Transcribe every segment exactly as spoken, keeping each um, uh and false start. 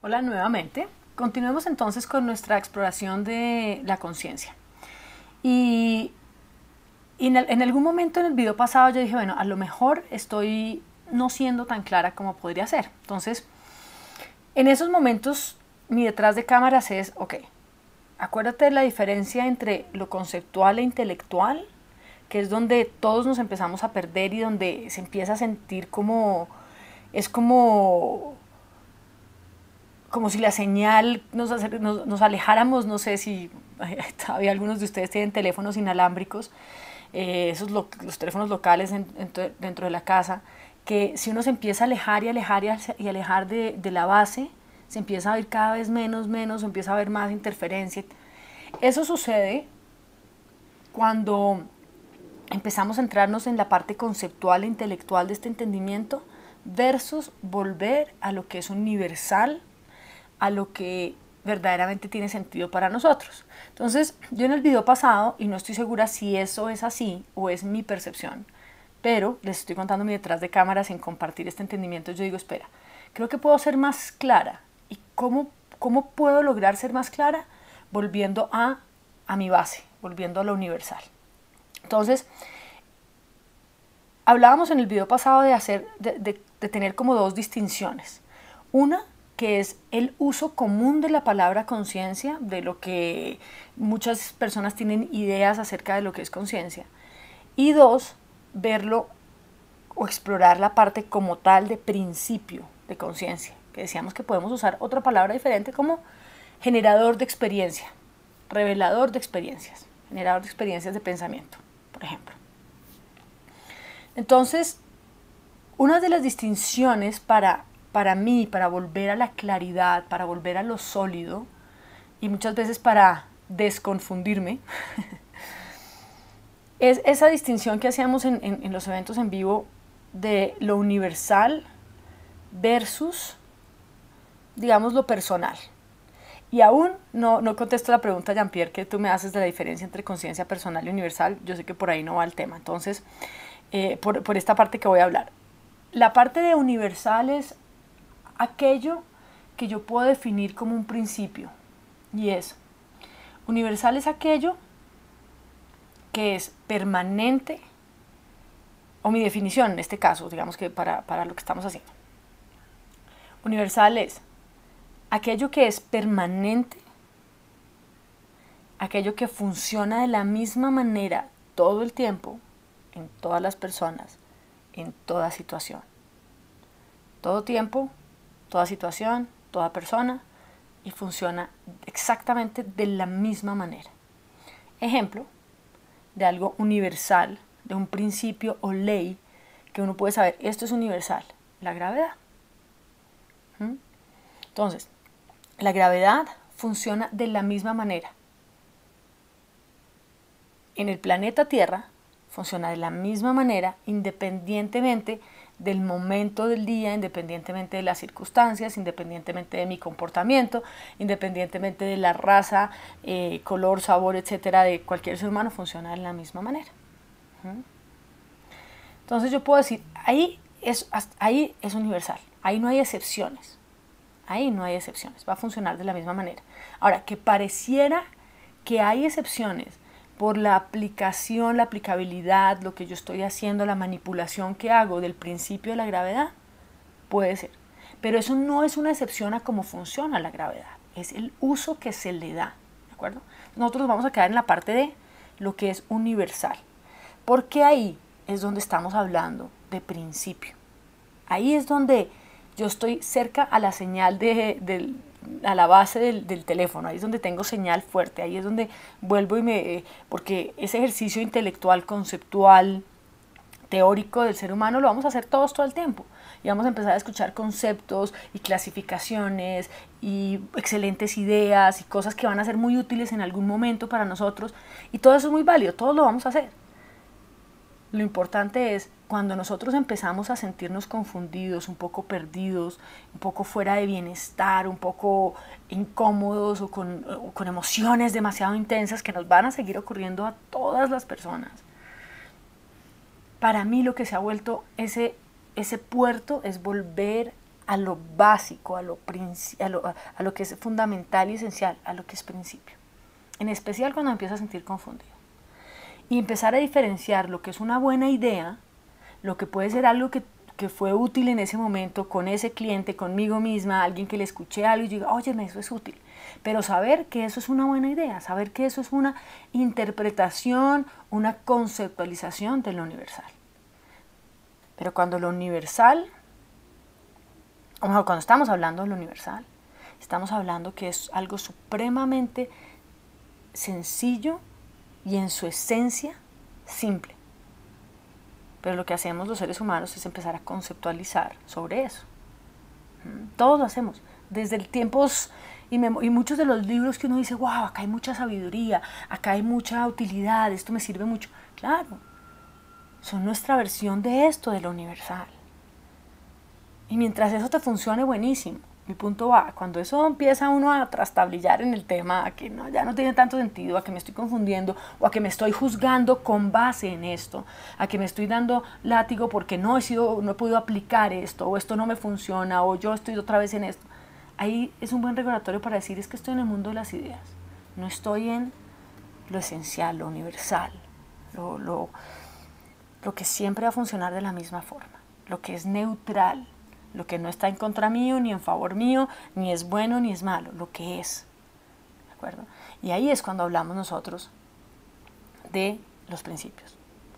Hola nuevamente. Continuemos entonces con nuestra exploración de la conciencia. Y, y en, el, en algún momento en el video pasado yo dije, bueno, a lo mejor estoy no siendo tan clara como podría ser. Entonces, en esos momentos, mi detrás de cámaras es, ok, acuérdate de la diferencia entre lo conceptual e intelectual, que es donde todos nos empezamos a perder y donde se empieza a sentir como, es como... como si la señal nos, nos, nos alejáramos, no sé si todavía algunos de ustedes tienen teléfonos inalámbricos, eh, esos lo, los teléfonos locales en, en, dentro de la casa, que si uno se empieza a alejar y alejar y, y alejar de, de la base, se empieza a ver cada vez menos, menos, empieza a haber más interferencia. Eso sucede cuando empezamos a entrarnos en la parte conceptual e intelectual de este entendimiento versus volver a lo que es universal, a lo que verdaderamente tiene sentido para nosotros. Entonces, yo en el video pasado, y no estoy segura si eso es así o es mi percepción, pero les estoy contando mi detrás de cámaras en compartir este entendimiento, yo digo, espera, creo que puedo ser más clara. ¿Y cómo, cómo puedo lograr ser más clara? Volviendo a, a mi base, volviendo a lo universal. Entonces, hablábamos en el video pasado de, hacer, de, de, de tener como dos distinciones. Una, que es el uso común de la palabra conciencia, de lo que muchas personas tienen ideas acerca de lo que es conciencia. Y dos, verlo o explorar la parte como tal de principio de conciencia, que decíamos que podemos usar otra palabra diferente como generador de experiencia, revelador de experiencias, generador de experiencias de pensamiento, por ejemplo. Entonces, una de las distinciones para para mí, para volver a la claridad, para volver a lo sólido y muchas veces para desconfundirme, es esa distinción que hacíamos en, en, en los eventos en vivo de lo universal versus, digamos, lo personal. Y aún no, no contesto la pregunta, Jean-Pierre, que tú me haces de la diferencia entre conciencia personal y universal. Yo sé que por ahí no va el tema, entonces, eh, por, por esta parte que voy a hablar. La parte de universal es aquello que yo puedo definir como un principio, y es, universal es aquello que es permanente, o mi definición en este caso, digamos que para, para lo que estamos haciendo. Universal es aquello que es permanente, aquello que funciona de la misma manera todo el tiempo, en todas las personas, en toda situación. Todo tiempo, toda situación, toda persona, y funciona exactamente de la misma manera. Ejemplo de algo universal, de un principio o ley que uno puede saber, esto es universal, la gravedad. ¿Mm? Entonces, la gravedad funciona de la misma manera. En el planeta Tierra funciona de la misma manera, independientemente del momento del día, independientemente de las circunstancias, independientemente de mi comportamiento, independientemente de la raza, eh, color, sabor, etcétera, de cualquier ser humano, funciona de la misma manera. ¿Mm? Entonces yo puedo decir, ahí es, ahí es universal, ahí no hay excepciones, ahí no hay excepciones, va a funcionar de la misma manera. Ahora, que pareciera que hay excepciones por la aplicación, la aplicabilidad, lo que yo estoy haciendo, la manipulación que hago del principio de la gravedad, puede ser. Pero eso no es una excepción a cómo funciona la gravedad, es el uso que se le da, ¿de acuerdo? Nosotros vamos a quedar en la parte de lo que es universal, porque ahí es donde estamos hablando de principio. Ahí es donde yo estoy cerca a la señal de, de, a la base del, del teléfono, ahí es donde tengo señal fuerte, ahí es donde vuelvo y me... porque ese ejercicio intelectual, conceptual, teórico del ser humano lo vamos a hacer todos todo el tiempo. Y vamos a empezar a escuchar conceptos y clasificaciones y excelentes ideas y cosas que van a ser muy útiles en algún momento para nosotros. Y todo eso es muy válido, todos lo vamos a hacer. Lo importante es cuando nosotros empezamos a sentirnos confundidos, un poco perdidos, un poco fuera de bienestar, un poco incómodos o con, o con emociones demasiado intensas que nos van a seguir ocurriendo a todas las personas. Para mí lo que se ha vuelto ese, ese puerto es volver a lo básico, a lo, a, lo, a lo que es fundamental y esencial, a lo que es principio. En especial cuando me empiezo a sentir confundido. Y empezar a diferenciar lo que es una buena idea, lo que puede ser algo que, que fue útil en ese momento, con ese cliente, conmigo misma, alguien que le escuché algo y diga, óyeme, eso es útil. Pero saber que eso es una buena idea, saber que eso es una interpretación, una conceptualización de lo universal. Pero cuando lo universal, o mejor, cuando estamos hablando de lo universal, estamos hablando que es algo supremamente sencillo y en su esencia simple. Pero lo que hacemos los seres humanos es empezar a conceptualizar sobre eso. Todos lo hacemos. Desde el tiempos y, me, y muchos de los libros que uno dice, wow, acá hay mucha sabiduría, acá hay mucha utilidad, esto me sirve mucho. Claro, son nuestra versión de esto, de lo universal. Y mientras eso te funcione, buenísimo. Mi punto va, cuando eso empieza uno a trastabillar en el tema, a que no, ya no tiene tanto sentido, a que me estoy confundiendo o a que me estoy juzgando con base en esto, a que me estoy dando látigo porque no he, sido, no he podido aplicar esto, o esto no me funciona, o yo estoy otra vez en esto. Ahí es un buen recordatorio para decir, es que estoy en el mundo de las ideas, no estoy en lo esencial, lo universal, lo, lo, lo que siempre va a funcionar de la misma forma, lo que es neutral, lo que no está en contra mío, ni en favor mío, ni es bueno, ni es malo, lo que es. ¿De acuerdo? Y ahí es cuando hablamos nosotros de los principios,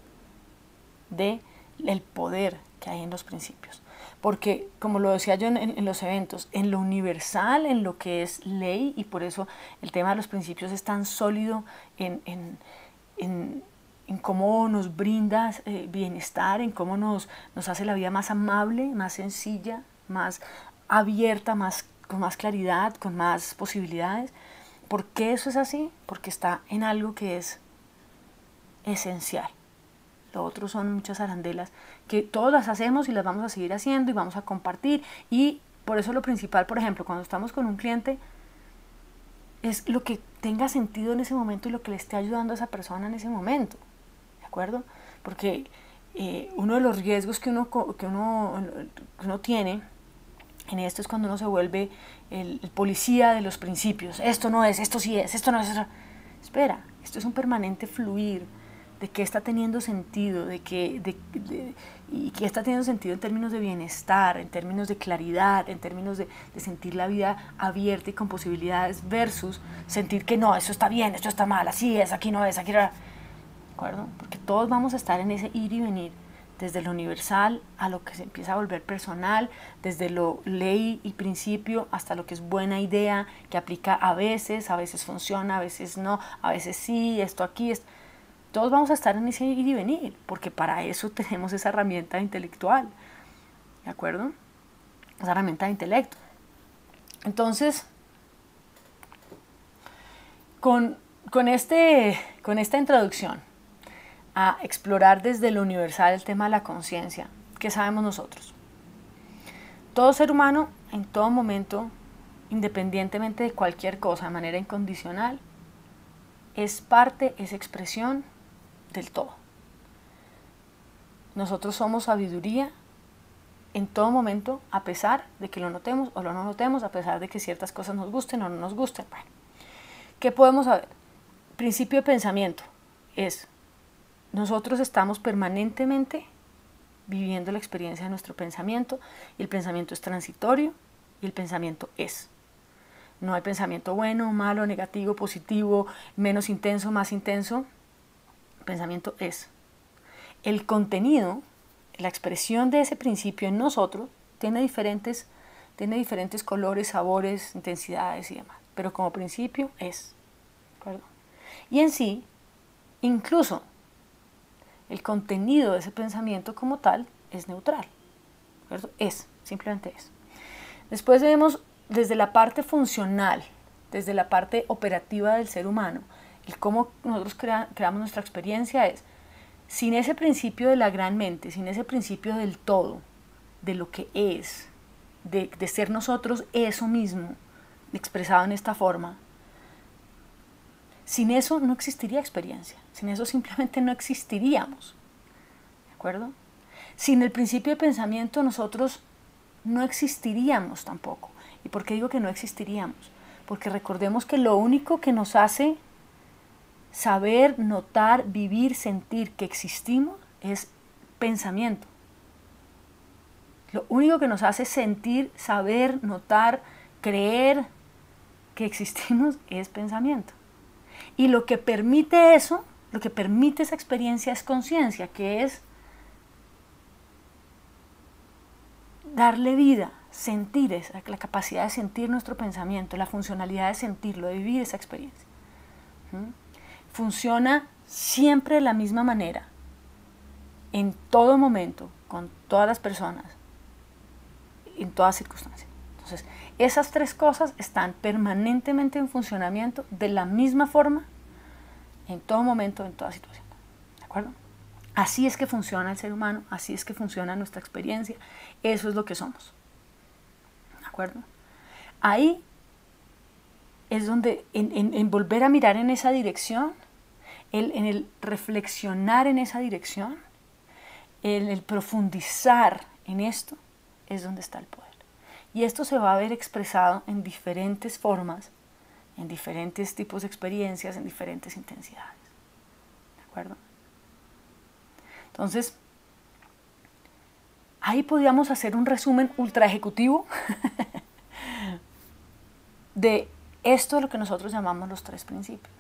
de el poder que hay en los principios. Porque, como lo decía yo en, en, en los eventos, en lo universal, en lo que es ley, y por eso el tema de los principios es tan sólido en, en, en en cómo nos brinda eh, bienestar, en cómo nos, nos hace la vida más amable, más sencilla, más abierta, más, con más claridad, con más posibilidades. ¿Por qué eso es así? Porque está en algo que es esencial. Lo otro son muchas arandelas que todas las hacemos y las vamos a seguir haciendo y vamos a compartir. Y por eso lo principal, por ejemplo, cuando estamos con un cliente, es lo que tenga sentido en ese momento y lo que le esté ayudando a esa persona en ese momento. ¿De acuerdo? Porque eh, uno de los riesgos que uno, que, uno, que uno tiene en esto es cuando uno se vuelve el, el policía de los principios. Esto no es, esto sí es, esto no es. Esto. Espera, esto es un permanente fluir de qué está teniendo sentido, de qué, de, de, y qué está teniendo sentido en términos de bienestar, en términos de claridad, en términos de, de sentir la vida abierta y con posibilidades versus sentir que no, eso está bien, esto está mal, así es, aquí no es, aquí no es. ¿De acuerdo? Porque todos vamos a estar en ese ir y venir, desde lo universal a lo que se empieza a volver personal, desde lo ley y principio hasta lo que es buena idea, que aplica a veces, a veces funciona, a veces no, a veces sí, esto aquí, esto. Todos vamos a estar en ese ir y venir, porque para eso tenemos esa herramienta intelectual, ¿de acuerdo? Esa herramienta de intelecto. Entonces, con, con, este, con esta introducción a explorar desde lo universal el tema de la conciencia, ¿qué sabemos nosotros? Todo ser humano, en todo momento, independientemente de cualquier cosa, de manera incondicional, es parte, es expresión del todo. Nosotros somos sabiduría en todo momento, a pesar de que lo notemos o lo no notemos, a pesar de que ciertas cosas nos gusten o no nos gusten. Bueno, ¿qué podemos saber? Principio de pensamiento es, nosotros estamos permanentemente viviendo la experiencia de nuestro pensamiento, y el pensamiento es transitorio y el pensamiento es. No hay pensamiento bueno, malo, negativo, positivo, menos intenso, más intenso. El pensamiento es. El contenido, la expresión de ese principio en nosotros, tiene diferentes, tiene diferentes colores, sabores, intensidades y demás. Pero como principio es. ¿De acuerdo? Y en sí, incluso el contenido de ese pensamiento como tal es neutral. ¿De acuerdo? Es, simplemente es. Después vemos desde la parte funcional, desde la parte operativa del ser humano, el cómo nosotros crea, creamos nuestra experiencia es, sin ese principio de la gran mente, sin ese principio del todo, de lo que es, de, de ser nosotros eso mismo, expresado en esta forma, sin eso no existiría experiencia, sin eso simplemente no existiríamos, ¿de acuerdo? Sin el principio de pensamiento nosotros no existiríamos tampoco. ¿Y por qué digo que no existiríamos? Porque recordemos que lo único que nos hace saber, notar, vivir, sentir que existimos es pensamiento. Lo único que nos hace sentir, saber, notar, creer que existimos es pensamiento. Y lo que permite eso, lo que permite esa experiencia es conciencia, que es darle vida, sentir esa, la capacidad de sentir nuestro pensamiento, la funcionalidad de sentirlo, de vivir esa experiencia. ¿Mm? Funciona siempre de la misma manera, en todo momento, con todas las personas, en todas circunstancias. Entonces, esas tres cosas están permanentemente en funcionamiento de la misma forma, en todo momento, en toda situación. ¿De acuerdo? Así es que funciona el ser humano, así es que funciona nuestra experiencia, eso es lo que somos. ¿De acuerdo? Ahí es donde, en, en, en volver a mirar en esa dirección, el, en el reflexionar en esa dirección, en el profundizar en esto, es donde está el poder. Y esto se va a ver expresado en diferentes formas, en diferentes tipos de experiencias, en diferentes intensidades. ¿De acuerdo? Entonces, ahí podríamos hacer un resumen ultra ejecutivo de esto de lo que nosotros llamamos los tres principios.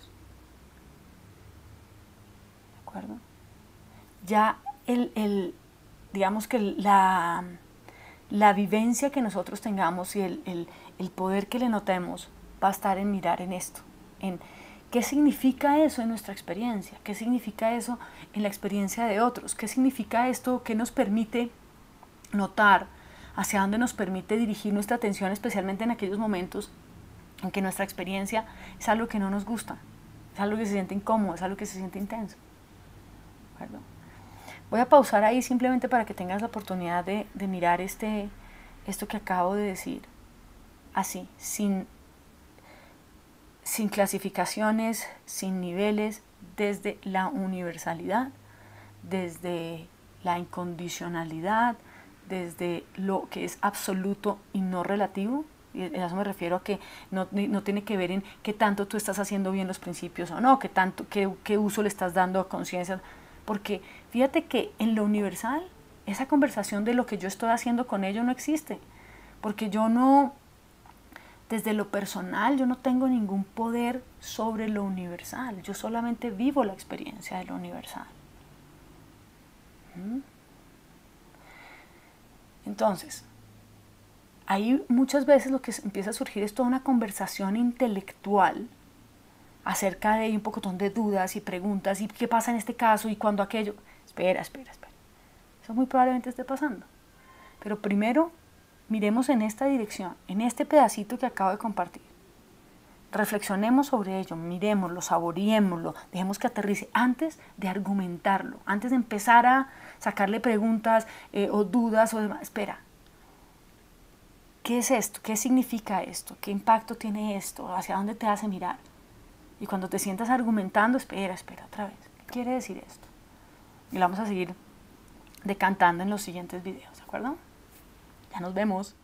¿De acuerdo? Ya el, el digamos que la, la vivencia que nosotros tengamos y el, el, el poder que le notemos va a estar en mirar en esto, en qué significa eso en nuestra experiencia, qué significa eso en la experiencia de otros, qué significa esto, qué nos permite notar, hacia dónde nos permite dirigir nuestra atención, especialmente en aquellos momentos en que nuestra experiencia es algo que no nos gusta, es algo que se siente incómodo, es algo que se siente intenso. ¿De acuerdo? Voy a pausar ahí simplemente para que tengas la oportunidad de, de mirar este, esto que acabo de decir, así, sin, sin clasificaciones, sin niveles, desde la universalidad, desde la incondicionalidad, desde lo que es absoluto y no relativo. Y a eso me refiero a que no, no tiene que ver en qué tanto tú estás haciendo bien los principios o no, qué, tanto, qué, qué uso le estás dando a conciencia. Porque fíjate que en lo universal, esa conversación de lo que yo estoy haciendo con ello no existe. Porque yo no, desde lo personal, yo no tengo ningún poder sobre lo universal. Yo solamente vivo la experiencia de lo universal. ¿Mm? Entonces, ahí muchas veces lo que empieza a surgir es toda una conversación intelectual acerca de un pocotón de dudas y preguntas, y qué pasa en este caso, y cuándo aquello. Espera, espera, espera. Eso muy probablemente esté pasando. Pero primero, miremos en esta dirección, en este pedacito que acabo de compartir. Reflexionemos sobre ello, miremoslo, saboreémoslo, dejemos que aterrice antes de argumentarlo, antes de empezar a sacarle preguntas eh, o dudas o demás. Espera, ¿qué es esto? ¿Qué significa esto? ¿Qué impacto tiene esto? ¿Hacia dónde te hace mirar? Y cuando te sientas argumentando, espera, espera otra vez. ¿Qué quiere decir esto? Y lo vamos a seguir decantando en los siguientes videos, ¿de acuerdo? Ya nos vemos.